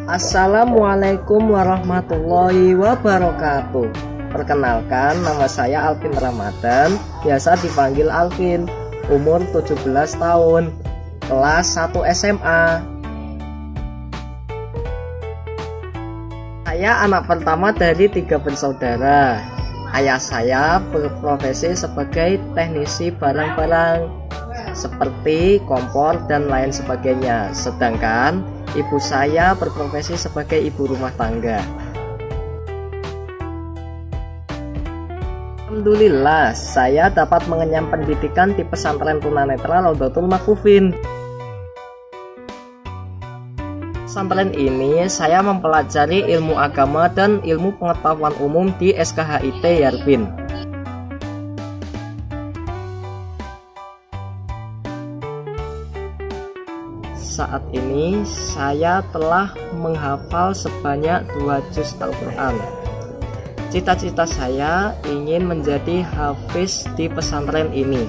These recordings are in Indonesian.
Assalamualaikum warahmatullahi wabarakatuh. Perkenalkan, nama saya Alvin Ramadan, biasa dipanggil Alvin. Umur 17 tahun, kelas 1 SMA. Saya anak pertama dari 3 bersaudara. Ayah saya berprofesi sebagai teknisi barang-barang seperti kompor dan lain sebagainya. Sedangkan ibu saya berprofesi sebagai ibu rumah tangga. Alhamdulillah, saya dapat mengenyam pendidikan di pesantren tunanetra Raudhatul Maqufin. Pesantren ini saya mempelajari ilmu agama dan ilmu pengetahuan umum di SKHIT Yarbin. Saat ini saya telah menghafal sebanyak 2 juz Al-Quran. Cita-cita saya ingin menjadi hafiz di pesantren ini.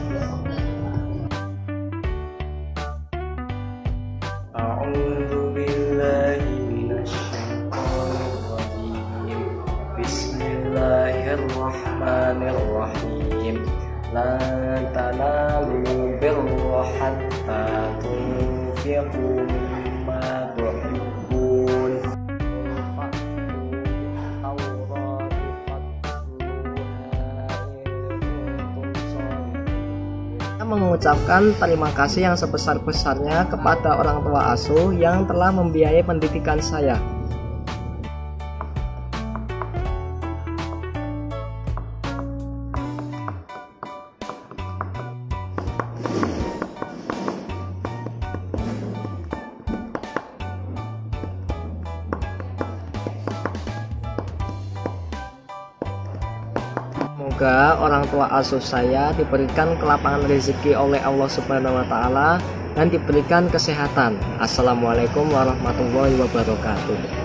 Bismillahirrahmanirrahim. Lan tanalu birra hatta tunfiqu mimma tuhibbun. Saya mengucapkan terima kasih yang sebesar-besarnya kepada orang tua asuh yang telah membiayai pendidikan saya. Semoga orang tua asuh saya diberikan kelapangan rezeki oleh Allah Subhanahu wa Ta'ala dan diberikan kesehatan. Assalamualaikum warahmatullahi wabarakatuh.